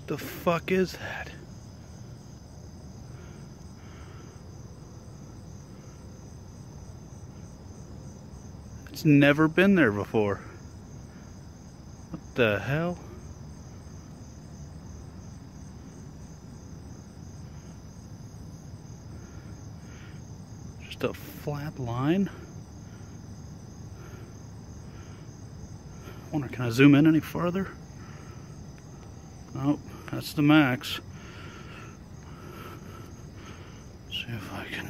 The fuck is that? It's never been there before. What the hell? Just a flat line. Wonder, can I zoom in any farther? Nope, that's the max. See if I can.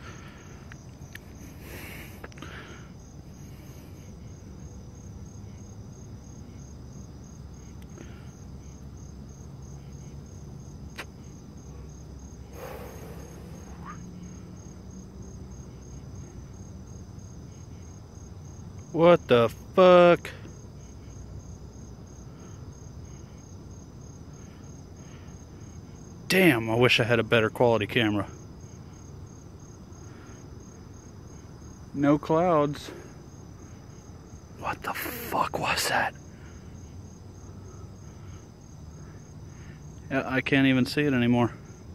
What the fuck? Damn, I wish I had a better quality camera. No clouds. What the fuck was that? Yeah, I can't even see it anymore.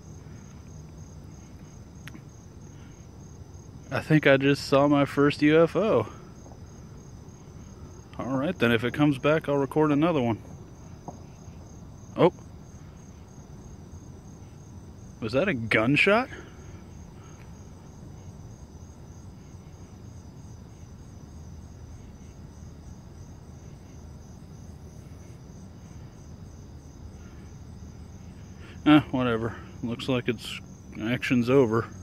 I think I just saw my first UFO. Alright then, if it comes back, I'll record another one. Oh. Was that a gunshot? Whatever. Looks like its action's over.